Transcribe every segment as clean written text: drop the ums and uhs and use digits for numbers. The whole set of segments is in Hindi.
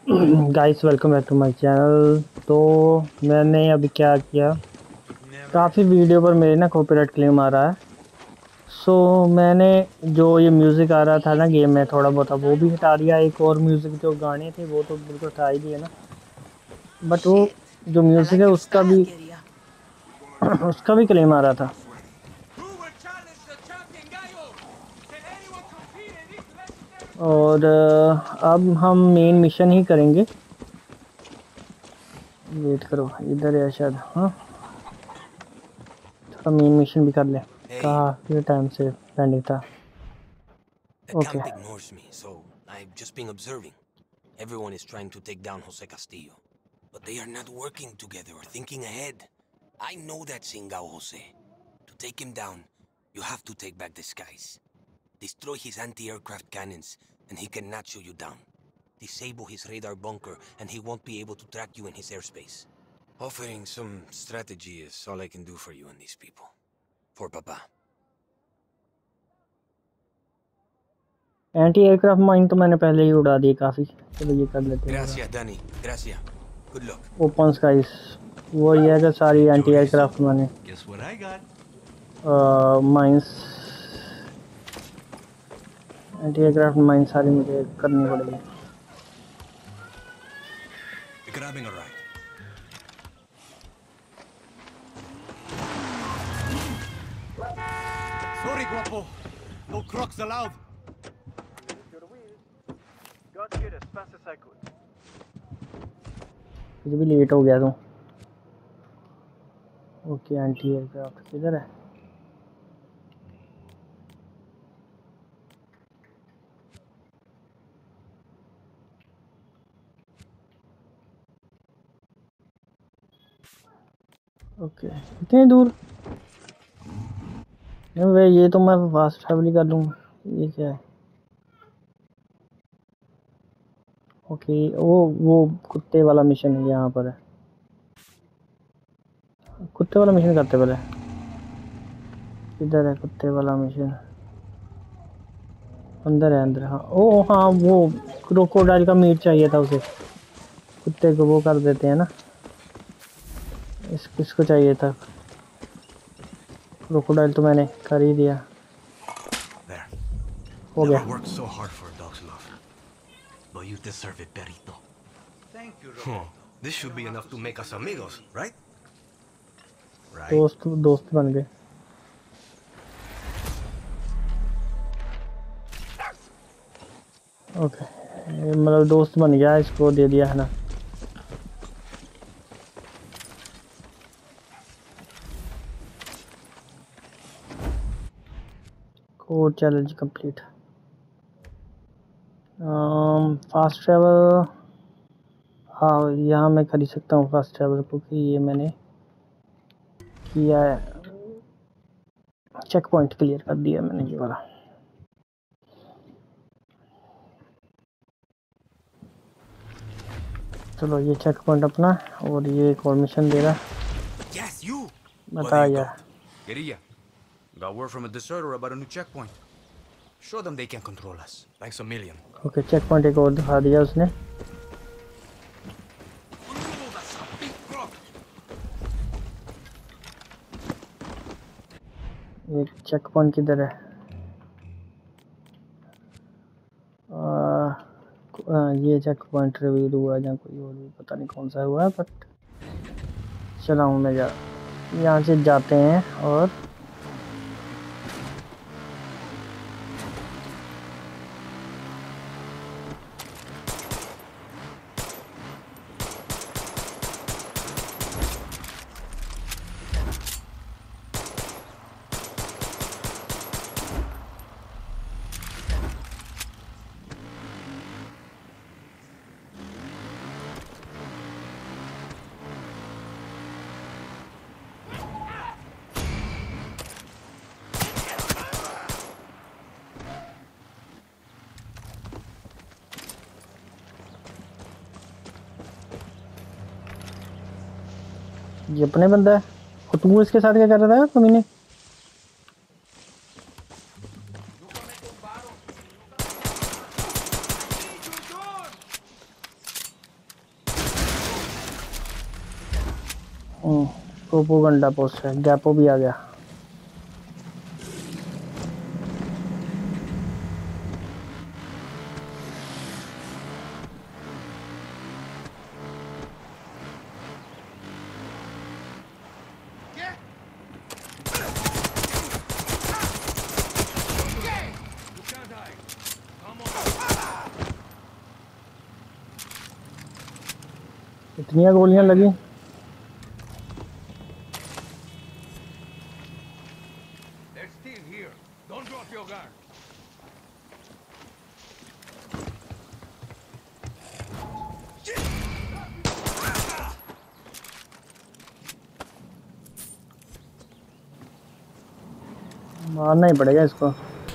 Guys welcome back to my channel. तो मैंने अभी क्या किया, काफ़ी वीडियो पर मेरे ना कॉपीराइट क्लेम आ रहा है। सो मैंने जो ये म्यूज़िक आ रहा था ना गेम में, थोड़ा बहुत वो भी हटा दिया। एक और म्यूज़िक जो गाने थे वो तो बिल्कुल हटा ही दिए ना, बट वो जो म्यूज़िक है उसका भी उसका भी क्लेम आ रहा था। और अब हम मेन मिशन ही करेंगे। वेट करो, इधर है शायद। हाँ, थोड़ा मेन मिशन भी कर ले, काफ़ी टाइम से पेंडिंग था। The okay camp ignores me, so I've just been observing. Everyone is trying to take down Jose Castillo, but they are not working together or thinking ahead. I know that Singao Jose. To take him down, you have to take back the skies. Destroy his anti-aircraft cannons, and he cannot shoot you down. Disable his radar bunker, and he won't be able to track you in his airspace. Offering some strategy is all I can do for you and these people. For Papa. Anti aircraft mine तो मैंने पहले ही उड़ा दी काफ़ी। चलो ये कर लेते हैं। Gracias, Danny. Gracias. Good luck. Open skies वो ये है कि सारी एंटी एयरक्राफ्ट मैंने माइंस, एंटी एयरक्राफ्ट माइन सारी मुझे करनी पड़ेगी। Grabbing a ride. Sorry, Guapo. No crocs allowed. Got here as fast as I could. फिर भी लेट हो गया तो। ओके, एंटी एयरक्राफ्ट किधर है? ओके, इतनी दूर? नहीं भाई, ये तो मैं फास्ट ट्रैवल ही कर लूँगा। ये क्या है? ओके, वो कुत्ते वाला मिशन है, यहाँ पर है। कुत्ते वाला मिशन करते पहले। किधर है कुत्ते वाला मिशन? अंदर है, अंदर। हाँ, ओ हाँ, वो क्रोकोडाइल का मीट चाहिए था उसे। कुत्ते को वो कर देते हैं ना, इसको चाहिए था। क्रोकोडाइल तो मैंने कर ही दिया। हो गया। Never worked so hard for a dog's love. But you deserve it, Perito. Thank you, Roberto. This should be enough to make us amigos, right? दोस्त बन गए। ओके, मतलब दोस्त बन गया, इसको दे दिया है ना। Code challenge complete. Fast travel, हाँ यहाँ मैं खरीद सकता हूँ फास्ट ट्रैवल, क्योंकि ये मैंने किया है। चेक पॉइंट क्लियर कर दिया मैंने ये वाला। चलो ये चेक पॉइंट अपना, और ये एक और मिशन दे रहा। Yes, you. बता यार। Guerrilla, got word from a deserter about a new checkpoint. Show them they can control us. Thanks a million. Okay, check point एक और दिखा दिया उसने। एक चेक पॉइंट किधर है? ये चेक पॉइंट रिवील हुआ है, या कोई और भी पता नहीं कौन सा हुआ है, बट चला हूँ मैं। यहाँ से जाते हैं और ये अपने बंदा है। और तू इसके साथ क्या कर रहा था कमीने? प्रोपोगंडा पोस्ट है, गैपो भी आ गया। इतनी गोलियां लगी। मारना ही पड़ेगा इसको।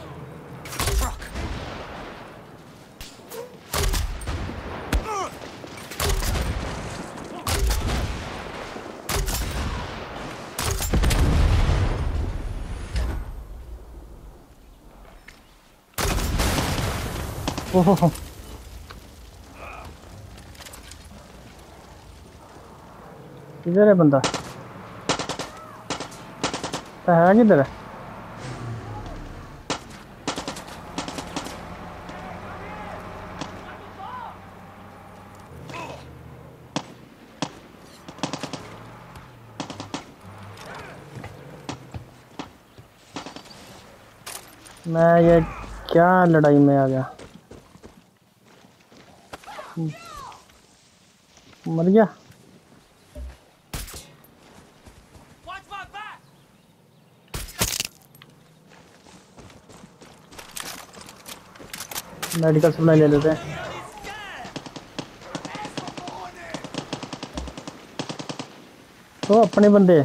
ओहो, किधर है बंदा? है किधर है? मैं ये क्या लड़ाई में आ गया? मर गया। मेडिकल सप्लाई ले लेते हैं। तो अपने बंदे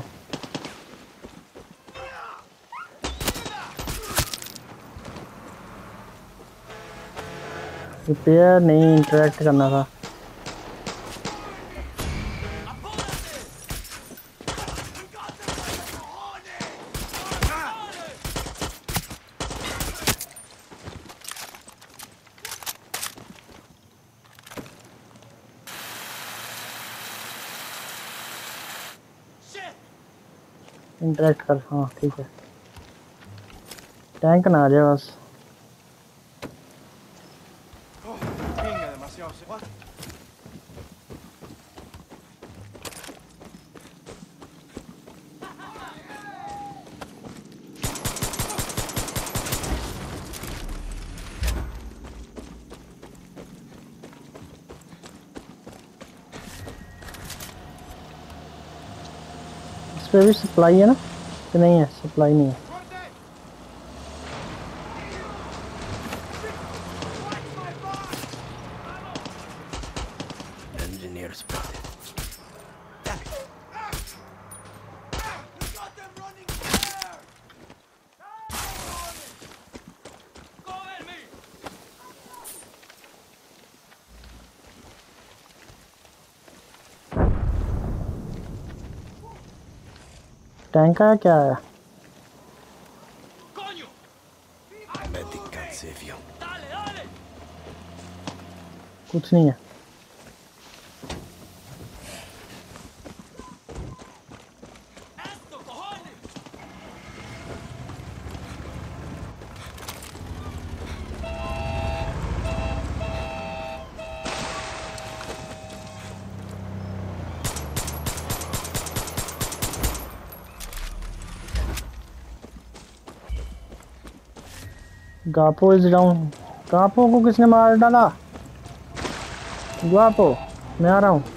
रिपेयर नहीं, इंटरेक्ट करना था। इंटरेक्ट कर, हाँ ठीक है। टैंक ना आ जाए बस। इस पे भी सप्लाई है ना कि नहीं है? सप्लाई नहीं है। टैंक का क्या है? कुछ नहीं है। गापो इज डाउन। गापो को किसने मार डाला? गापो, मैं आ रहा हूँ।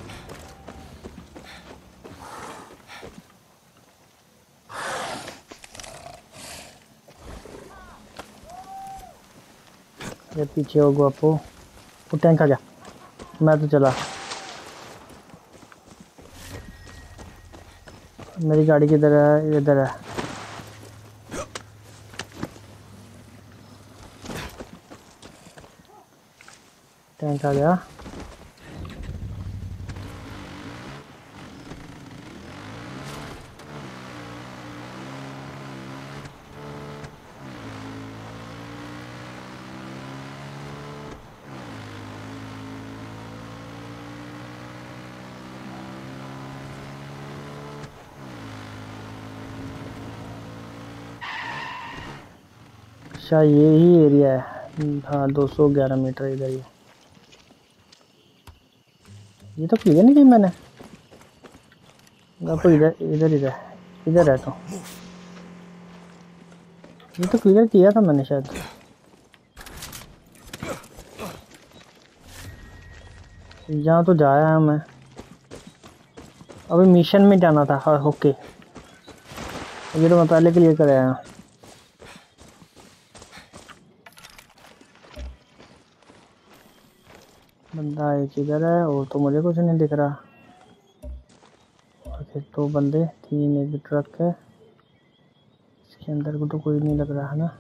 ये पीछे हो गापो। वो टैंक आ गया, मैं तो चला। मेरी गाड़ी किधर है? इधर है। टैंक आ गया। अच्छा ये ही एरिया है। हाँ 211 मीटर इधर ही। ये तो क्लियर नहीं की मैंने। Over आपको there. इधर इधर इधर इधर है तो Move. ये तो क्लियर किया था मैंने शायद। यहाँ तो जाया है मैं। अभी मिशन में जाना था। हाँ ओके ये तो मैं पहले क्लियर कर आया। बंदा एक इधर है और तो मुझे कुछ नहीं दिख रहा। और फिर दो बंदे तीन एक ट्रक है। इसके अंदर को तो कोई नहीं लग रहा है ना।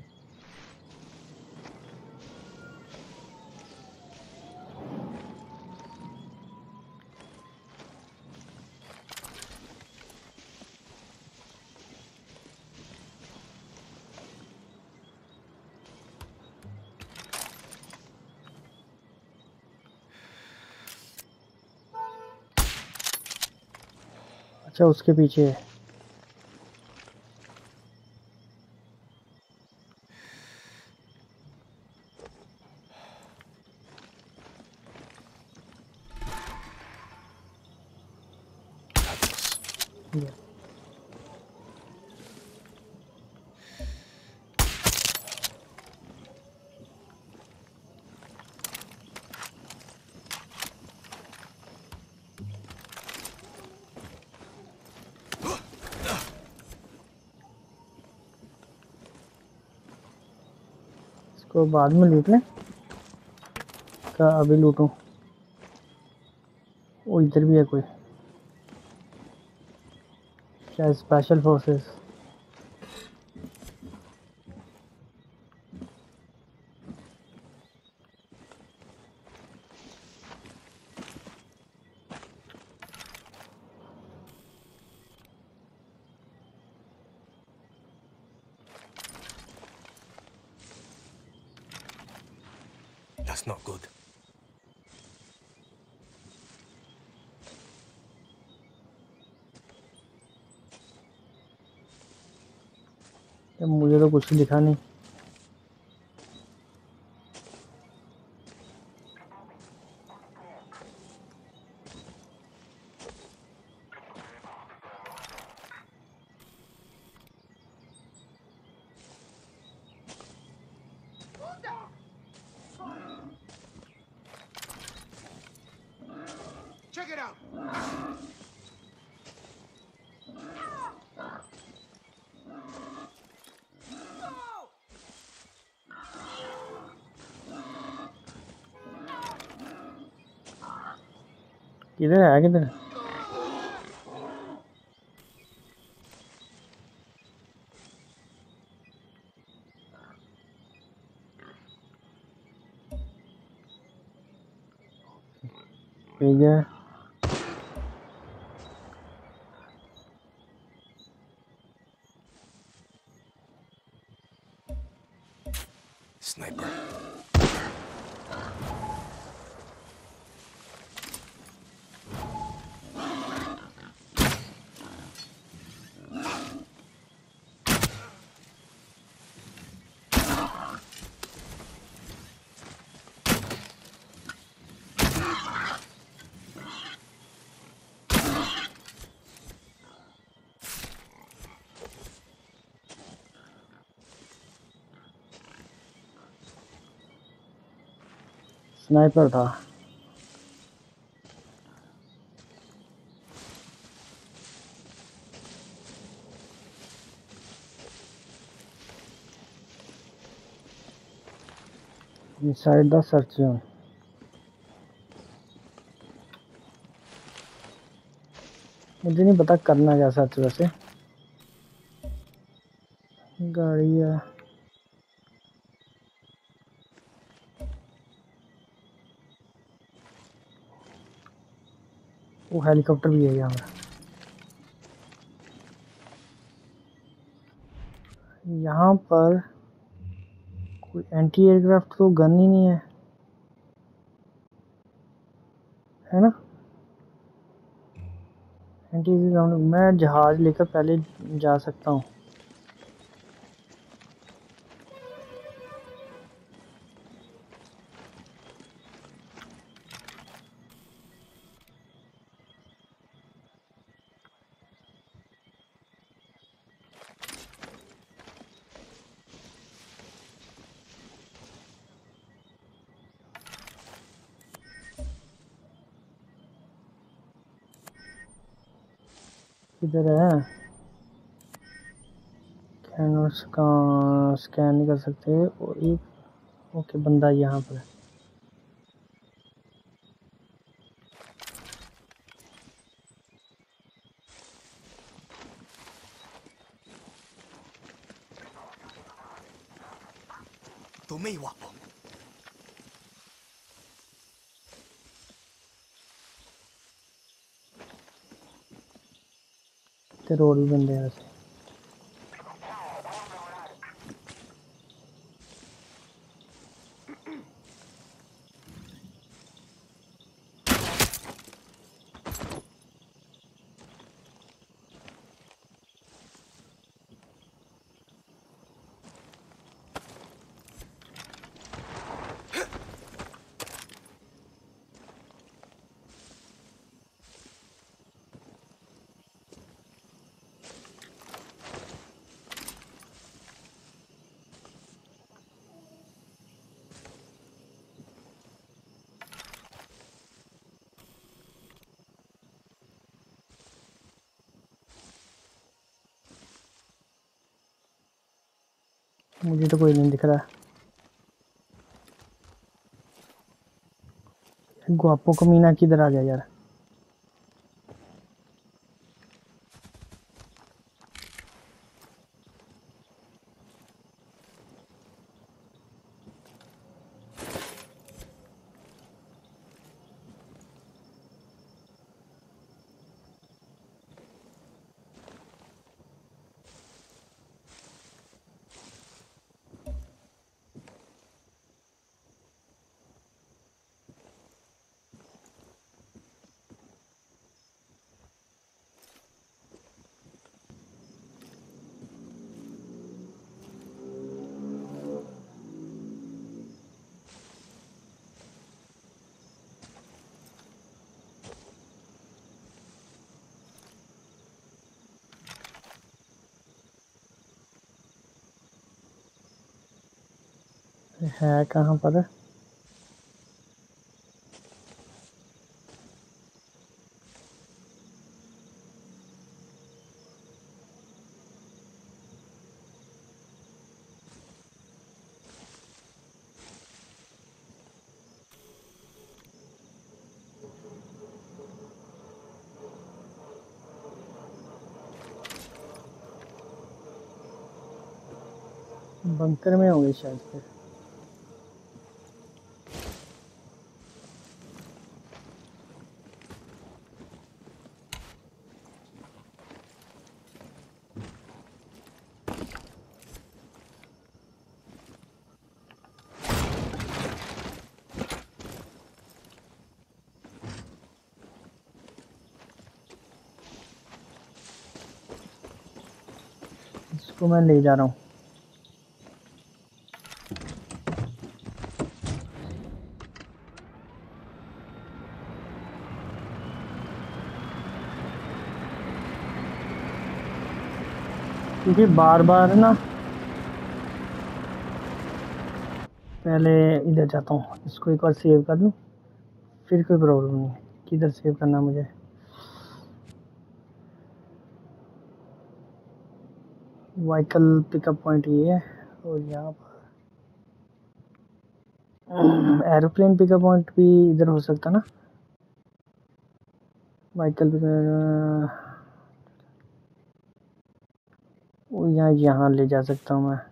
अच्छा उसके पीछे है। ये। इसको बाद में लूट लें क्या अभी लूटूं। वो इधर भी है कोई शायद special forces. That's not good. मुझे तो कुछ दिखा नहीं। Check it out. किधर है किधर। ठीक है Sniper. स्नाइपर था। Inside the search zone. मुझे नहीं पता करना क्या सर्च वैसे। गाड़ी है। वो हेलीकॉप्टर भी है यहाँ पर। यहाँ पर कोई एंटी एयरक्राफ्ट तो गन ही नहीं है है ना। एंटी एयरक्राफ्ट मैं जहाज लेकर पहले जा सकता हूँ। किधर है? कैनवस का स्कैन नहीं कर सकते। और एक ओके बंदा यहाँ पर है। Tomei, guapo. तेरे और भी बंदे हैं ऐसे। मुझे तो कोई नहीं दिख रहा। गुआपो कमीना किधर आ गया यार? है कहाँ पर? बंकर में होंगे शायद फिर। इसको मैं ले जा रहा हूँ। क्योंकि बार बार ना पहले इधर जाता हूँ, इसको एक बार सेव कर लूँ फिर कोई प्रॉब्लम नहीं है। किधर सेव करना मुझे? व्हीकल पिकअप पॉइंट ये है। और यहाँ पर एरोप्लेन पिकअप पॉइंट भी इधर हो सकता ना। व्हीकल यहाँ ले जा सकता हूँ मैं।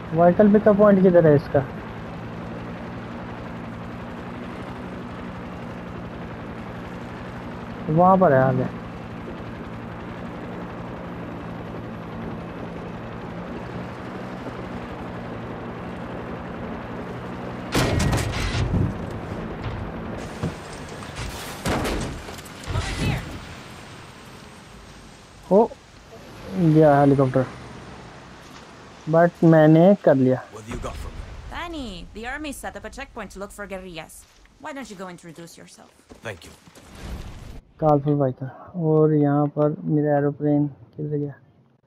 व्हीकल पिकअप पॉइंट किधर है इसका? वहाँ पर है आगे। हो गया हेलीकॉप्टर, बट मैंने कर लिया। What do you got for me? Danny, the army set up a checkpoint to look for guerrillas. Why don't you go introduce yourself? Thank you. Colourful vehicle. और यहाँ पर मेरा एरोप्लेन किधर गया?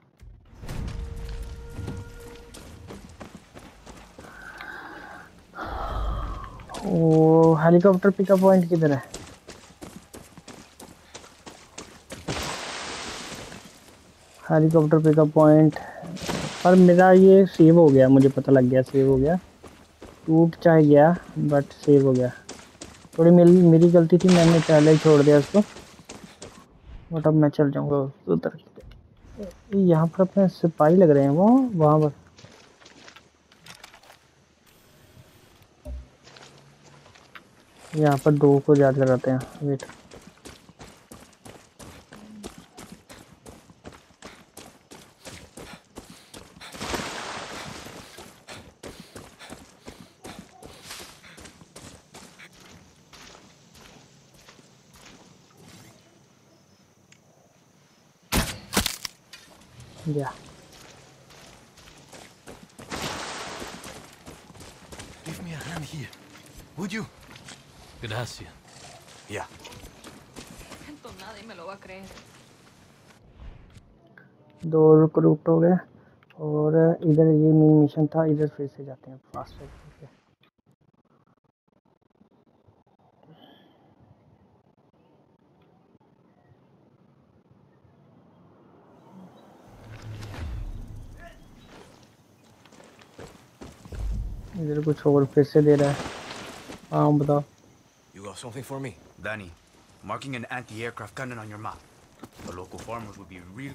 ओ हेलीकॉप्टर पिकअप पॉइंट किधर है? हेलीकॉप्टर पिकअप पॉइंट पर मेरा ये सेव हो गया, मुझे पता लग गया, सेव हो गया। टूट चाहे गया बट सेव हो गया। थोड़ी मेरी गलती थी, मैंने पहले ही छोड़ दिया उसको। बट अब मैं चल जाऊंगा उधर। यहाँ पर अपने सिपाही लग रहे हैं, वो वहाँ पर। यहाँ पर दो को याद कराते हैं, wait. Yeah. Give me a hand here, would you? Gracias. Yeah. Esto nadie me lo va a creer. दो रिक्रूट हो गए और इधर ये मेन मिशन था, इधर फिर से जाते हैं फास्ट ट्रैक पे। इधर कुछ और फिर से दे रहा है। हाँ बताओ। You got something for me? Danny, marking an anti-aircraft cannon on your map. The local farmers would be real...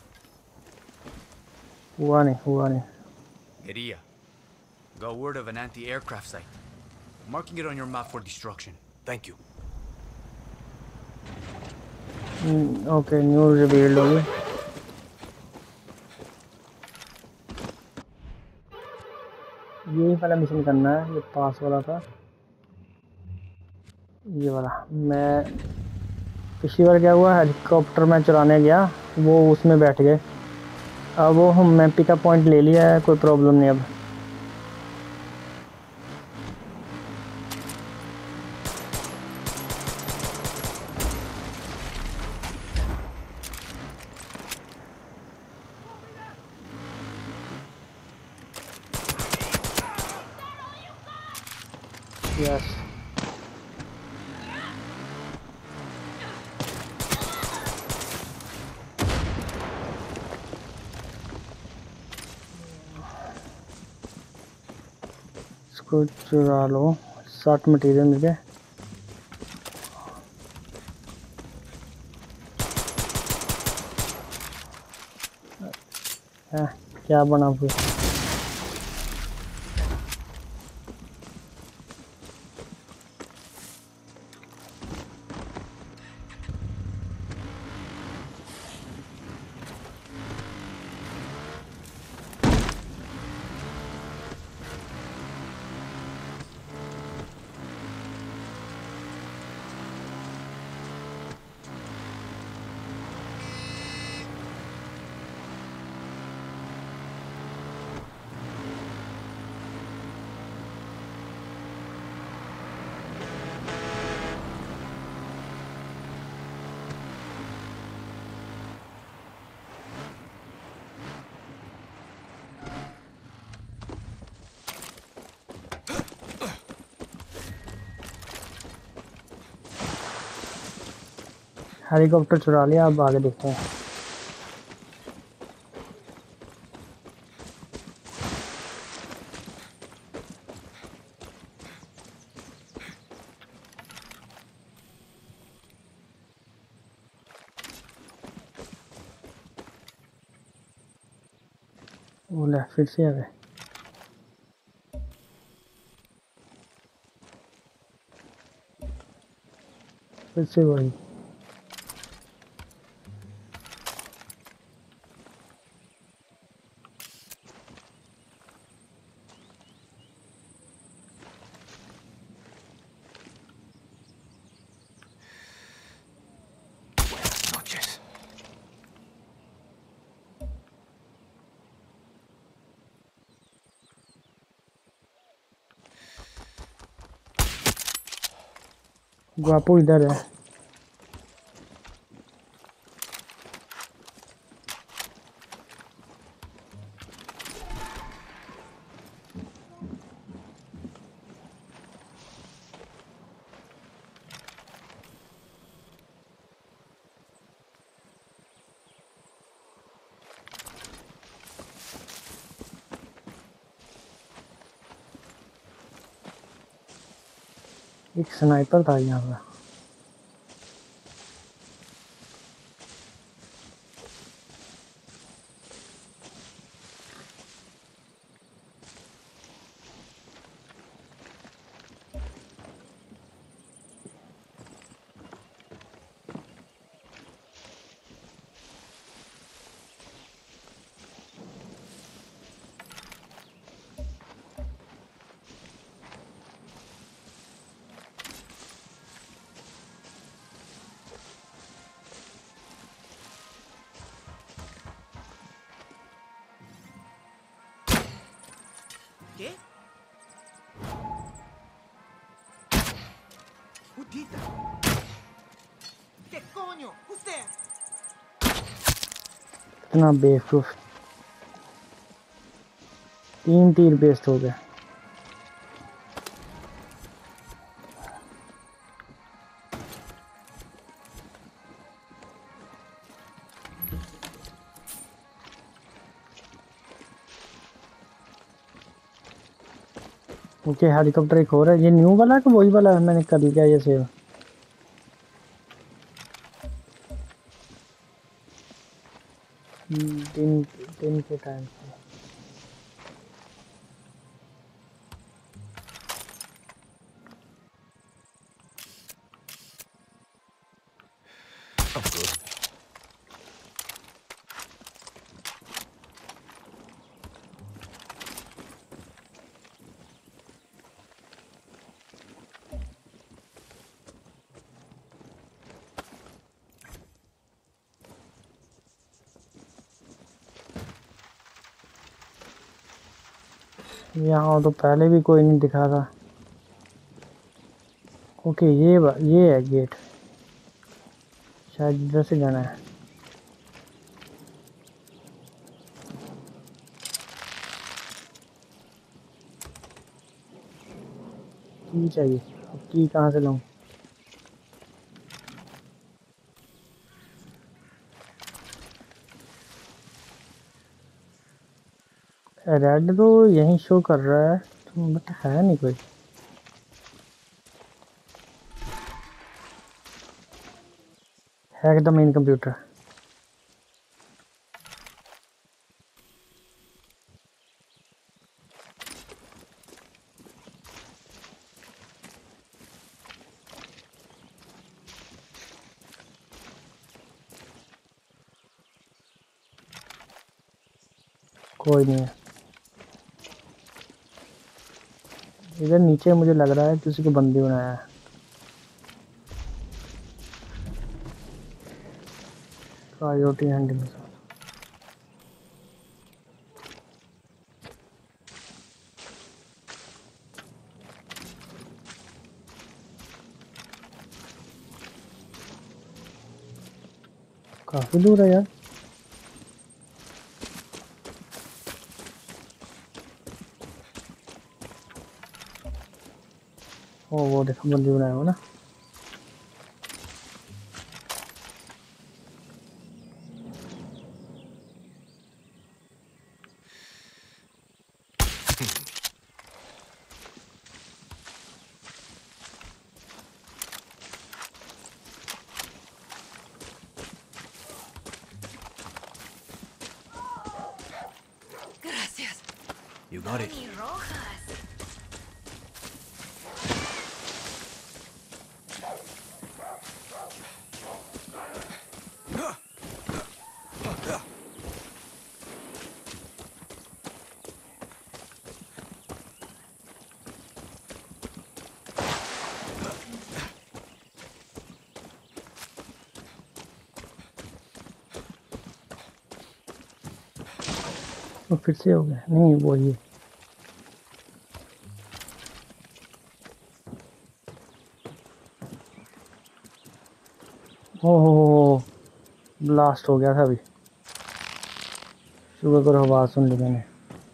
हुआ नहीं। Guerrilla. Got word of an anti-aircraft site. Marking it on your map for destruction. Thank you. Okay, news revealed होगी। यही वाला मिशन करना है, ये पास वाला था, ये वाला। मैं पिछली बार क्या हुआ, हेलीकॉप्टर में चलाने गया, वो उसमें बैठ गए। अब वो मैं पिकअप पॉइंट ले लिया है, कोई प्रॉब्लम नहीं अब। यस, इसको चुरा लो, 60 मटेरियल मिल गए। क्या बना फिर? हेलीकॉप्टर चुरा लिया, अब आगे देखते हैं। बोला फिर से आ गए। फिर से वही। Buenas noches. गुआपो इधर है। एक स्नाइपर था यहाँ पे। ¿Qué? Putita. ¿Qué coño? Usted. इतना बेवकूफ। 3 तीर वेस्ट हो गए। ओके हेलीकॉप्टर एक और है। ये न्यू वाला है कि वही वाला है? मैंने कर लिया ये सेव। दिन दिन के टाइम पे I'm good. यहाँ तो पहले भी कोई नहीं दिखा था। ओके ये है गेट। शायद इधर से जाना है। की चाहिए। अब की कहाँ से लाऊं? रेड तो यहीं शो कर रहा है तो बट है नहीं कोई। Hack the main computer. कोई नहीं है इधर नीचे। मुझे लग रहा है किसी को बंदी बनाया है। Priority handling. काफी दूर है यार। ओ वो देखो बंदी बनाया हो ना। Gracias. You got it. Ni rojas. वो फिर से हो गया नहीं वो ये ओह ब्लास्ट हो गया था अभी सुबह को आवाज सुन ली मैंने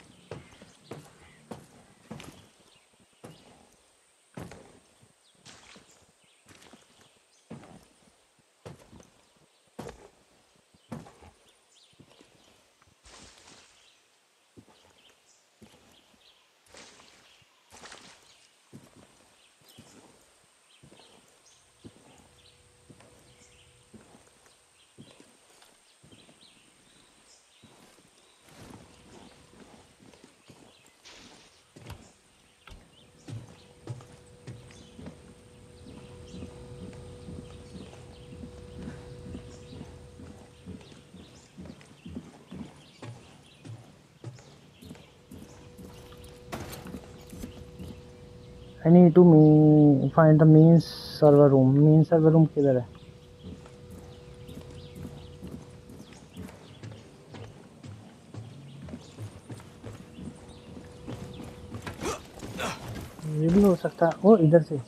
I need to find the main server room. Main server room किधर है? ये भी हो सकता है। ओ इधर से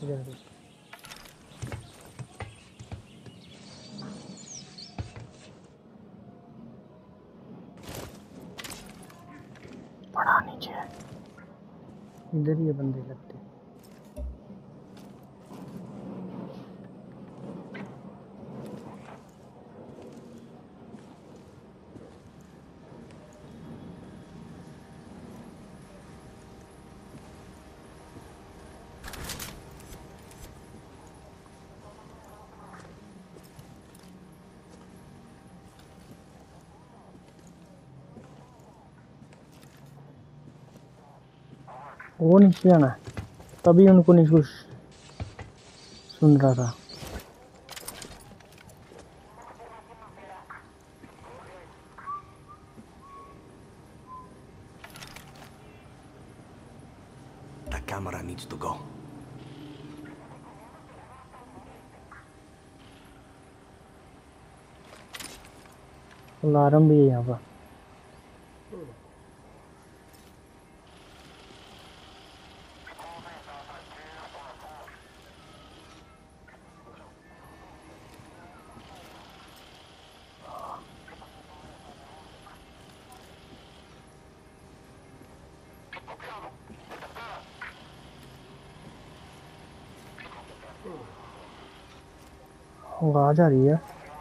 बड़ा नीचे है। इधर ही बंदे लगते। वो नीचे आना तभी उनको नहीं कुछ सुन रहा था The camera needs to go. Alarm भी है यहाँ पर आवाज आ रही है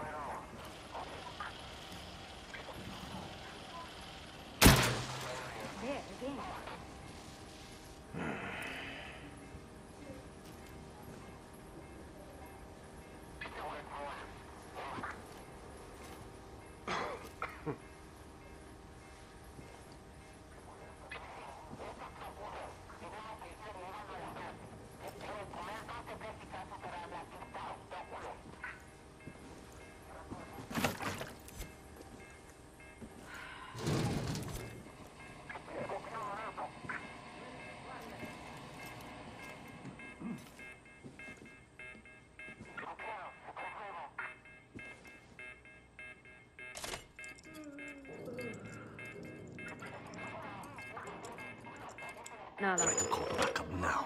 Try to call backup now.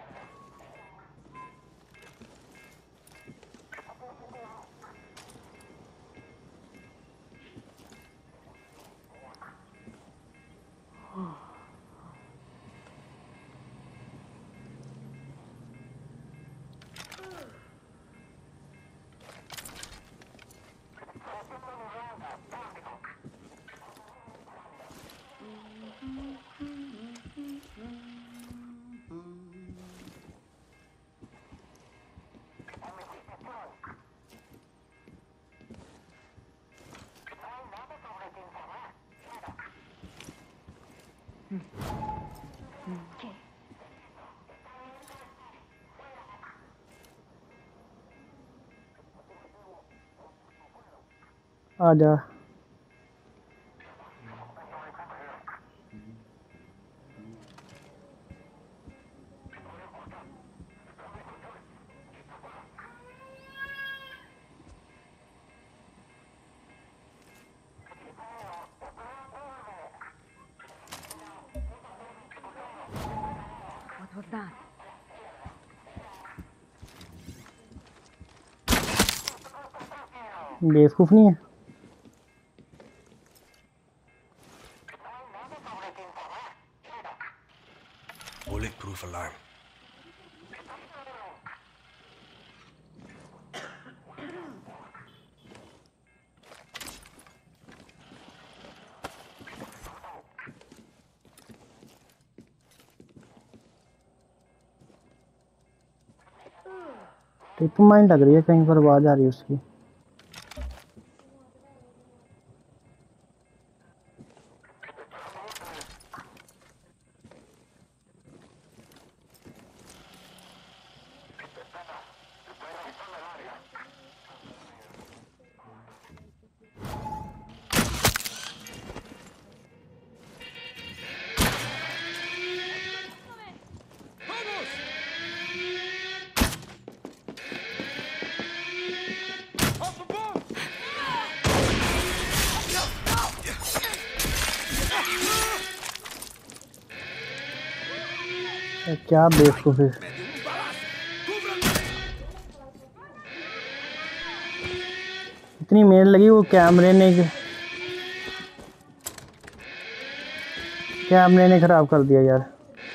आजा that? बेवकूफ नहीं है। Bulletproof alarm. टिप माइन लग रही है, कहीं पर आवाज आ रही है उसकी। क्या बेवकूफ है। इतनी मेल लगी, वो कैमरे ने खराब कर दिया यार।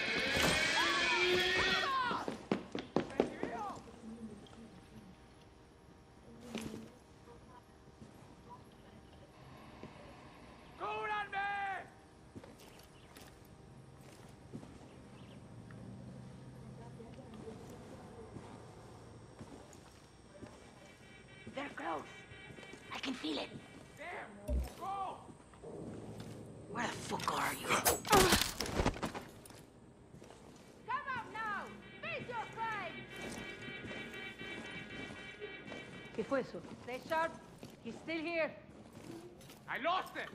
They're close. I can feel it. There! Go! Where the fuck are you? Come out now! Face your crime! ¿Qué fue eso? Stay sharp. He's still here. I lost them!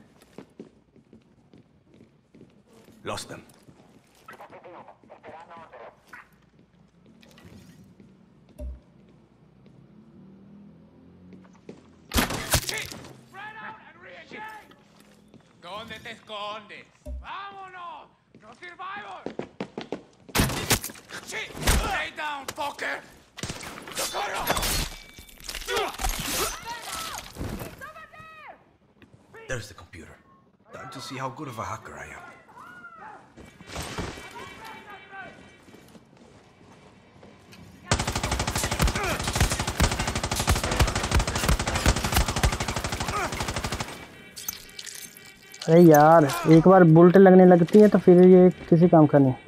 Lost them. Spread out and re-engage! ¿Dónde te escondes? ¡Vámonos! ¡No survivors! Shit! Stay down, fucker! ¡Socorro! There's the computer. Time to see how good of a hacker I am. अरे यार, एक बार बुलेट लगने लगती है तो फिर ये किसी काम का नहीं।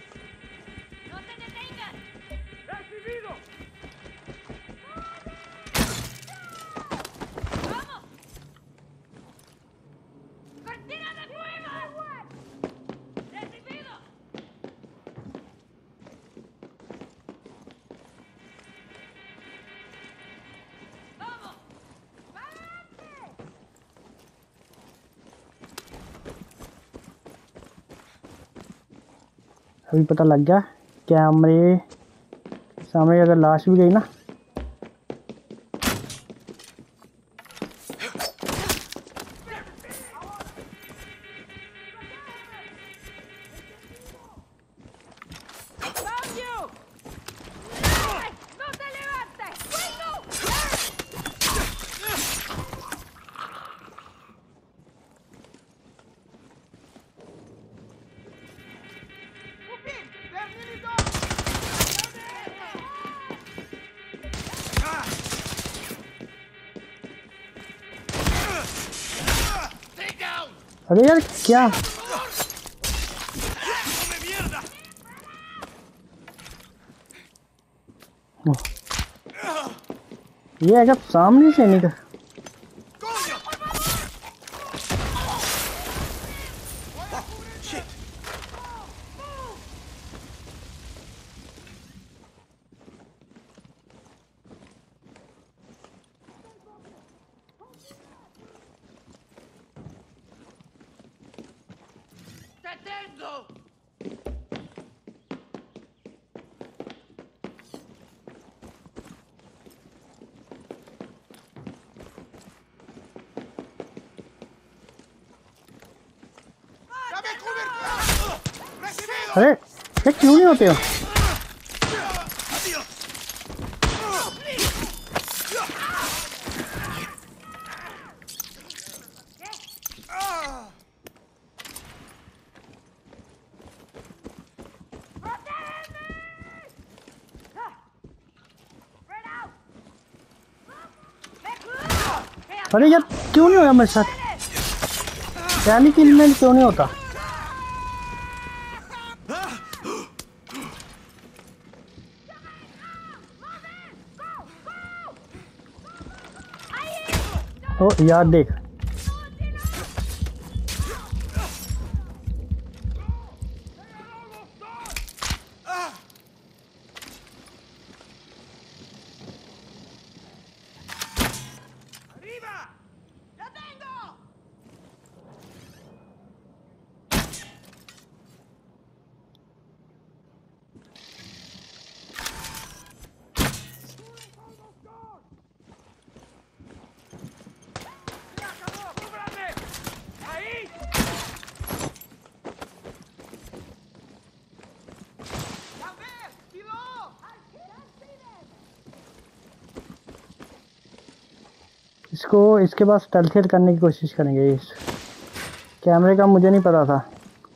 अभी पता लग गया, कैमरे सामने अगर लाश भी गई ना। अरे यार क्या, ये है क्या सामने से नहीं कर। अरे ये क्यों नहीं होते हो? अरे यार क्यों नहीं होया मेरे साथ? पहली किल में क्यों नहीं होता? ओ यार देख, इसको इसके बाद स्टेल्थ करने की कोशिश करेंगे। इस कैमरे का मुझे नहीं पता था।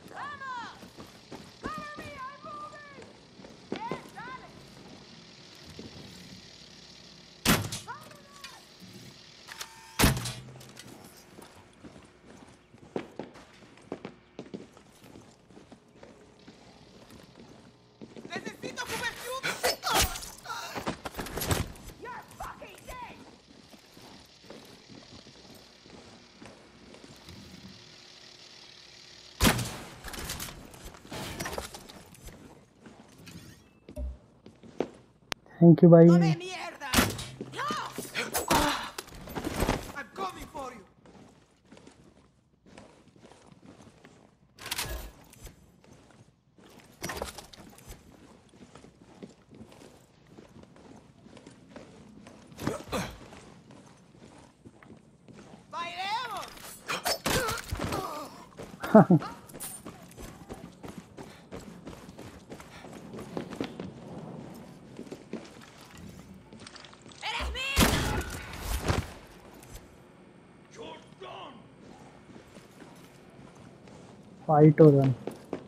थैंक यू भाई। फाइट हो रहा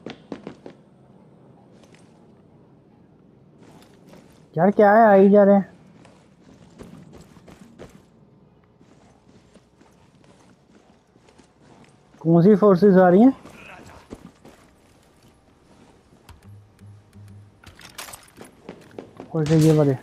यार, क्या है? आ ही जा रहे हैं। कौन सी फोर्सेस आ रही हैं? कौन से ये वाले?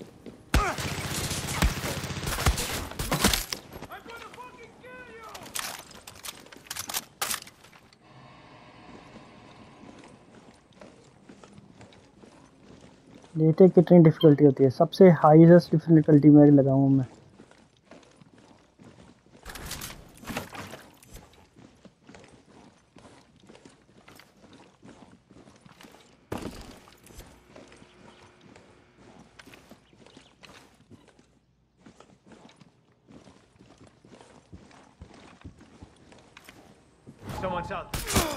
देखते कितनी डिफिकल्टी होती है। सबसे हाईएस्ट डिफिकल्टी में लगाऊंगा मैं। Someone's out.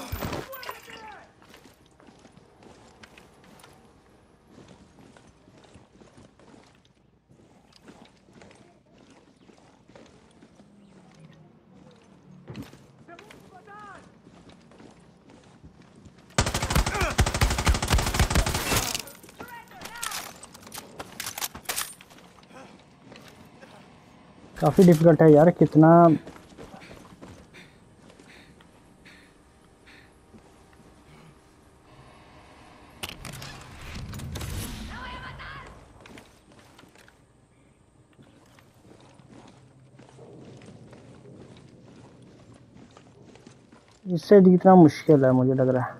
काफी डिफिकल्ट है यार। कितना इससे जीतना मुश्किल है मुझे लग रहा है।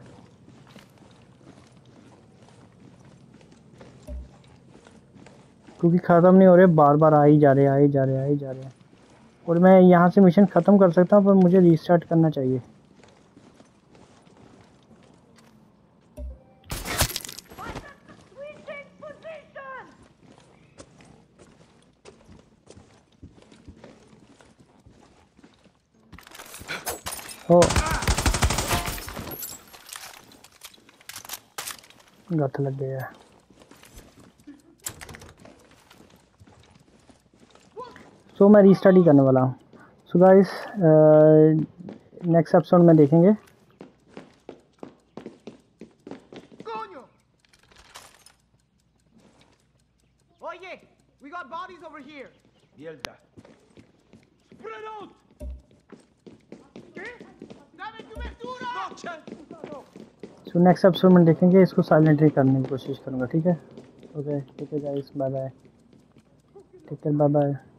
क्योंकि ख़त्म नहीं हो रहे, बार बार आ ही जा रहे, आ ही जा रहे, आ ही जा रहे हैं। और मैं यहाँ से मिशन ख़त्म कर सकता हूँ, पर मुझे रीस्टार्ट करना चाहिए। ओ गत लग गया। सो मैं रीस्टार्ट ही करने वाला हूँ। सो गाइस, नेक्स्ट एपिसोड में देखेंगे। Oye, we got bodies over here. Mierda. So next episode में देखेंगे, इसको साइलेंटली करने की कोशिश करूँगा, ठीक है। ओके ठीक है guys, bye bye, take care, bye bye.